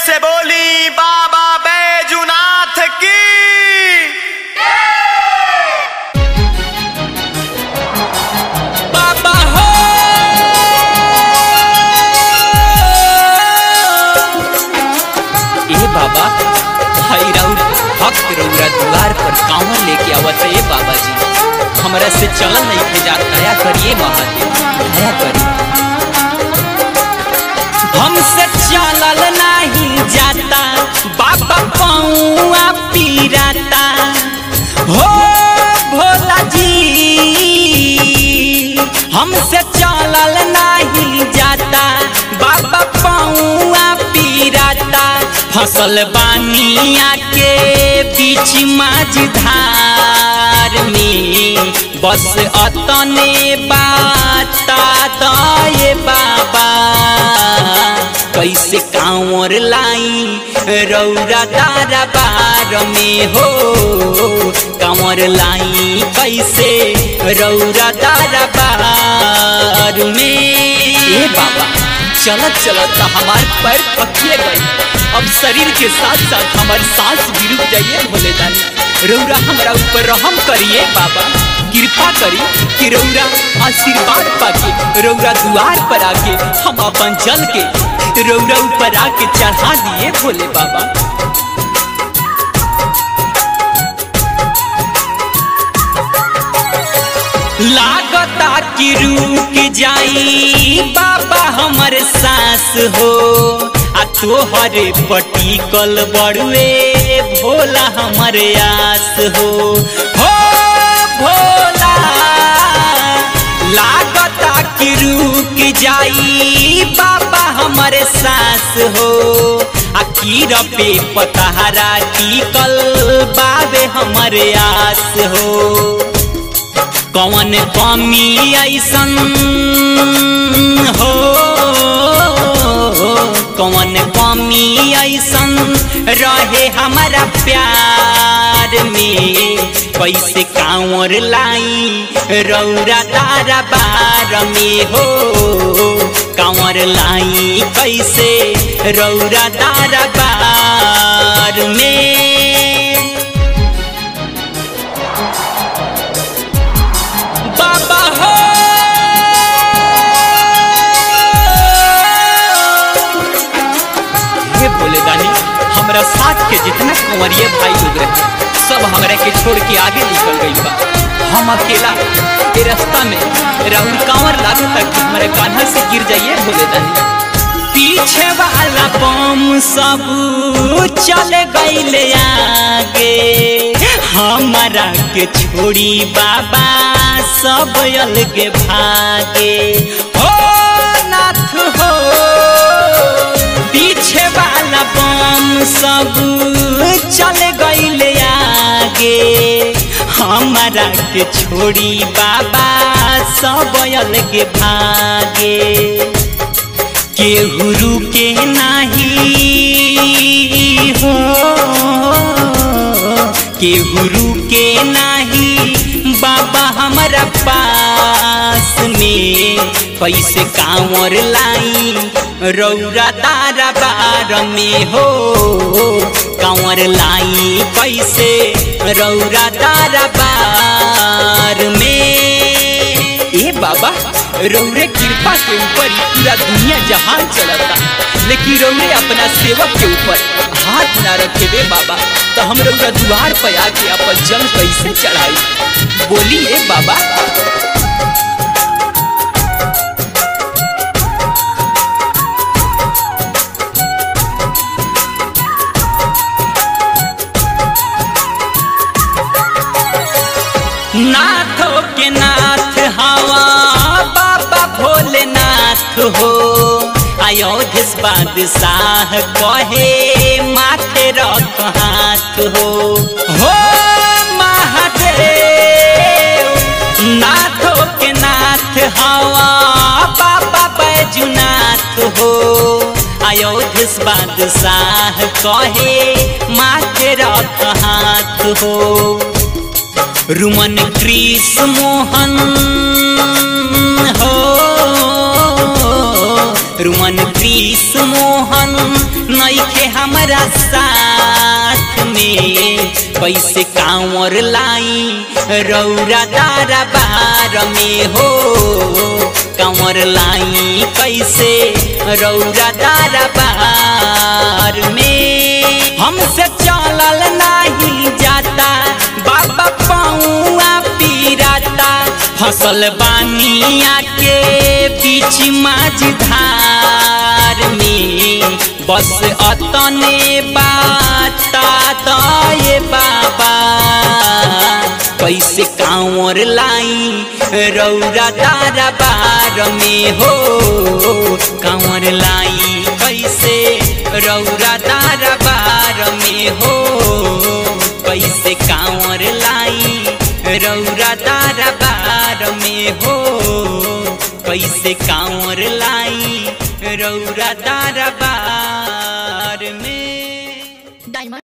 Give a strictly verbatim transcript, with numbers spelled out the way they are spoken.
से बोली बाबा बैजूनाथ की। बाबा हो ए बाबा हई राउर भक्त रउरा द्वार पर कांवर लेके आवत है। बाबा जी हमरा से चलन नहीं थे जात, दया करिए महादेव, दया करिए। हमसे चलल नहीं जाता बाबा, पौआ पीराता हो भोला जी। हमसे चलल नहीं जाता बाबा, पौआ पीराता। फसल बानिया के बीच माझधार में, बस अतने बाता दए बाबा। कैसे कांवर लाई रौरा दरबार में हो, कांवर लाई कैसे रौरा दरबार में। ए बाबा चलत चलत हमार पैर थकिए गए, अब शरीर के साथ साथ हमार सांस भी रुक जाइए। भोले दानी रौरा हमारा ऊपर रहम करिए बाबा, कृपा करी कि रौरा आशीर्वाद पाके रौरा द्वार पर आके हम अपन जल के रौरा ऊपर आके चढ़ा दिए भोले बाबा। लागता कि रुक जाई बाबा हमर सांस हो, आ तोहरे पटिकल बड़ुए भोला हमर आस हो। हो भोला लागता कि रुक जाई बाबा हमर सांस हो, आ कीर पे पतहरा टिकल बाबे हमर आस हो। कौन कमी ऐसन हो, कौन कमी ऐसन रहे हमारा प्यार में। कैसे कांवर लाई रौरा दरबार में हो, कांवर लाई कैसे रौरा दरबार में। बाबा हो हे भोले दानी हमरा साथ के जितना कंवरिया भाई लोग रहे सब हमरा के छोड़ के आगे निकल गई बा। हम अकेला ये रास्ता में राहुल कांवर लागत तक हमारे कान्हा से गिर जाइए भोले दानी। पीछे वाला बम सब चले गईले आगे, हमारा के छोड़ी बाबा सब अलगे भागे। हो नाथ हो पीछे वाला बम सब चले गईले आगे, हमारा के छोड़ी बाबा सब अलगे भागे। केहू रुके नाही हो, केहू रुके नाही बाबा हमारा पास में। कैसे कांवर लाई रौरा दरबार में हो, कांवर लाई कैसे रौरा दरबार में। ए बाबा रौरे कृपा के ऊपर पूरा दुनिया जहान चलता, लेकिन रौरे अपना सेवक के ऊपर हाथ ना रखे बे बाबा। तो हम रौरा द्वार पर आके अपन जल कैसे चढ़ाई, बोलिए बाबा। नाथों के नाथ हवा बाबा भोलेनाथ हो, अयोध्यस बादशाह कहे माथे रख हाथ हो। हो महादेव नाथों के नाथ हवा बाबा बैजूनाथ हो, अयोध्यस बादशाह कहे माथे रख हाथ हो। रुमन कृष्ण मोहन हो, रुमन कृष्ण मोहन नई नइखे हमरा साथ में कैसे कांवर लाई रौरा दरबार में हो कांवर लाई कैसे रौरा दरबार में हमसे चलल नहीं जाता बाबा पौआ पीराता फसल बानिया के बीच माझधार में बस अतने बाता दए बाबा कैसे कांवर लाई रौरा दरबार में हो कांवर लाई कैसे रौरा दरबार में हो कैसे कांवर लाई रौरा दरबार में हो कैसे कांवर लाई रौरा दरबार में।